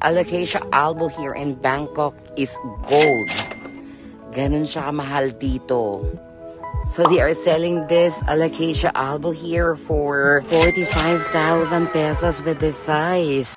Alocasia albo here in Bangkok is gold. Ganun siya kamahal dito. So they are selling this Alocasia albo here for 45,000 pesos with this size.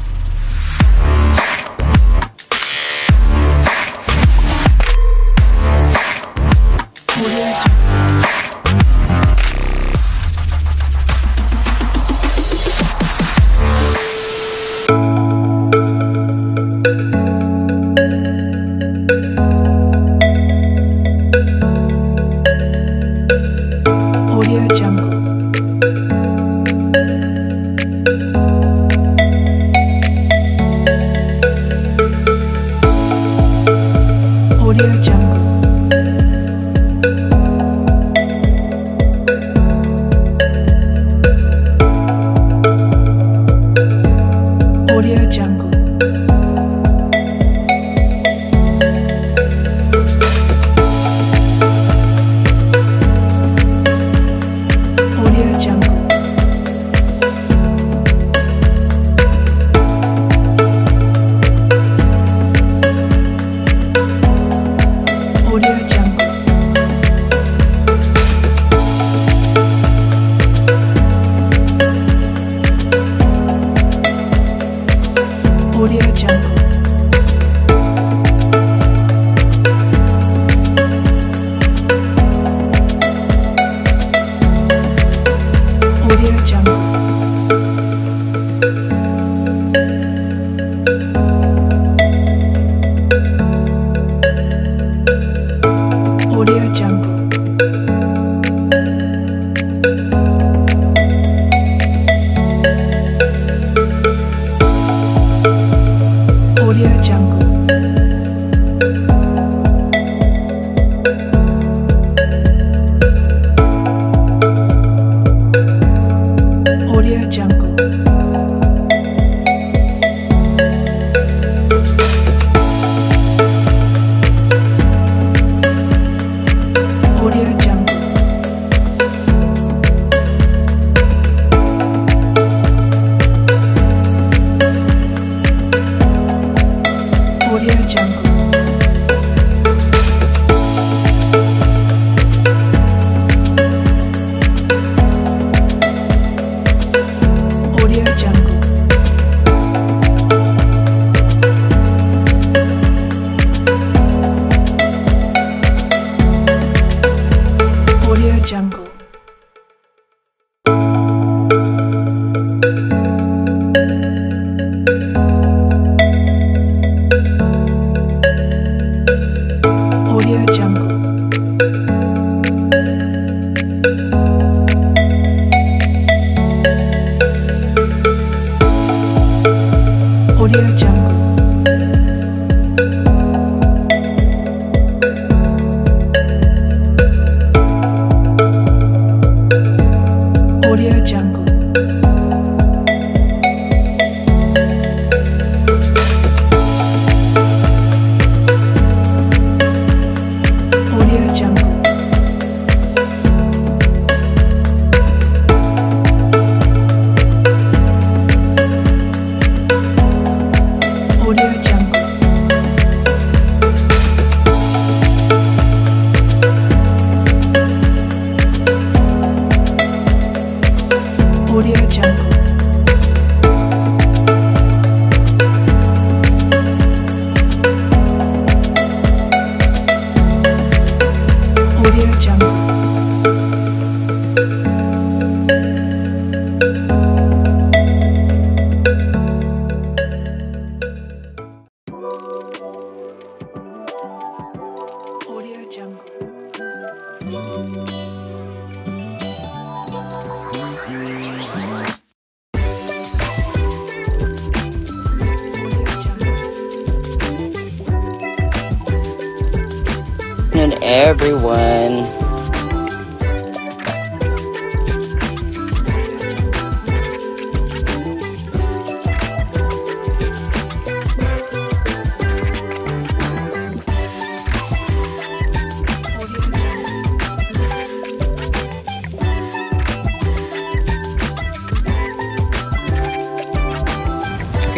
Everyone,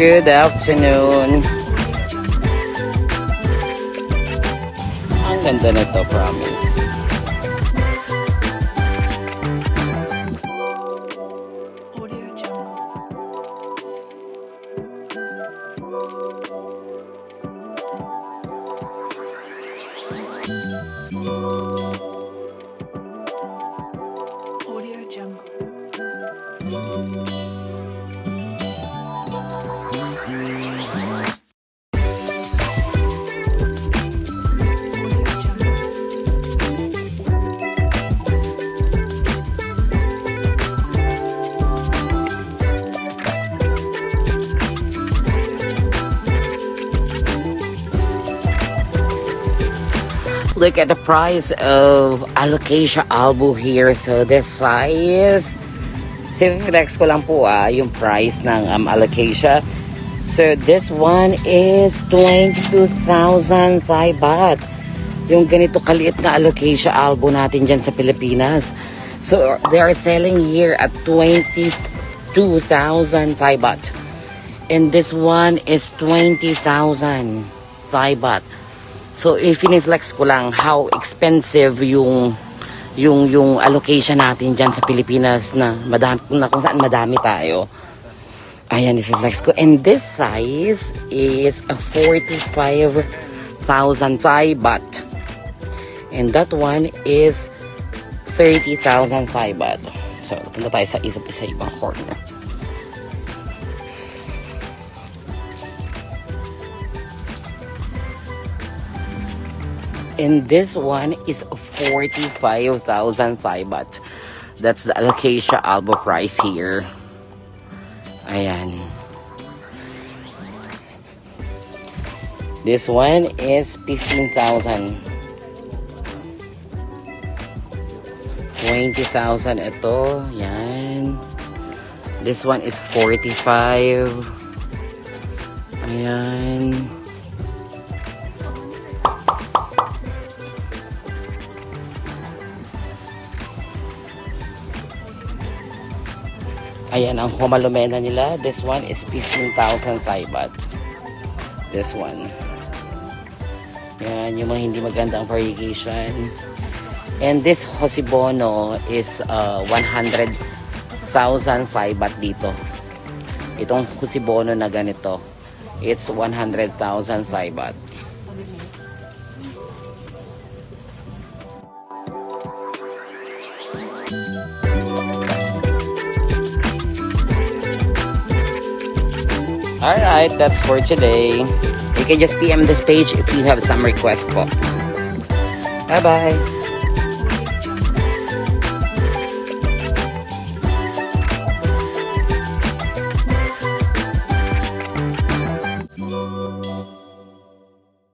Good afternoon. Ang ganda nito, promise. Look at the price of Alocasia albo here. So this size, flex ko lang po yung price ng Alocasia. So this one is 22,000 Thai baht. Yung ganito kaliit na Alocasia albo natin dyan sa Pilipinas. So they are selling here at 22,000 Thai baht. And this one is 20,000 Thai baht. So, i-flex ko lang how expensive yung allocation natin dyan sa Pilipinas na kung saan madami tayo. Ayan, i-flex ko. And this size is a 45,000 Thai baht. And that one is 30,000 Thai baht. So, punta tayo sa isa ibang corner. And this one is 45,000 Thai baht. That's the Alocasia albo price here. Ayan. This one is 15,000. 20,000 ito. Yan. This one is 45. Ayan. Ayan ang Homalomena nila. This one is 15,000 Thai baht. This one. Yan, yung mga hindi magandang variegation. And this Hosibono is 100,000 Thai baht dito. Itong Hosibono na ganito, it's 100,000 Thai baht. Alright, that's for today. You can just PM this page if you have some request po. Bye-bye.